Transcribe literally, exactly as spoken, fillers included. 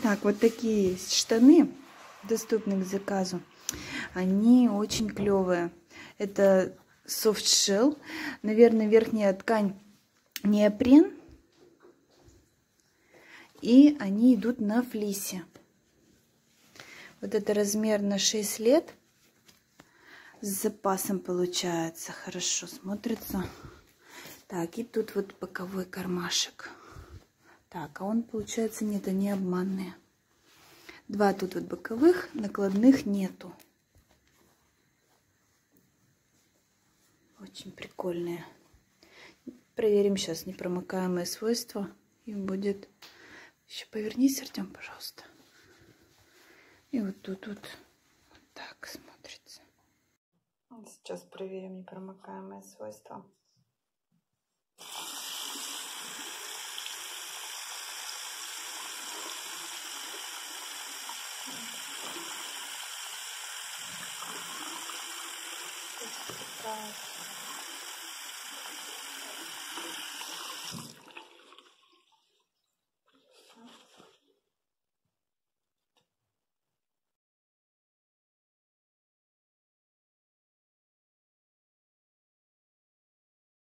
Так, вот такие есть штаны, доступны к заказу. Они очень клевые. Это soft shell. Наверное, верхняя ткань неопрен. И они идут на флисе. Вот это размер на шесть лет. С запасом получается. Хорошо смотрится. Так, и тут вот боковой кармашек. Так, а он, получается, нет, они обманные. Два тут вот боковых, накладных нету. Очень прикольные. Проверим сейчас непромокаемые свойства. И будет... Еще повернись, Артем, пожалуйста. И вот тут вот, вот так смотрится. Сейчас проверим непромокаемые свойства. Так.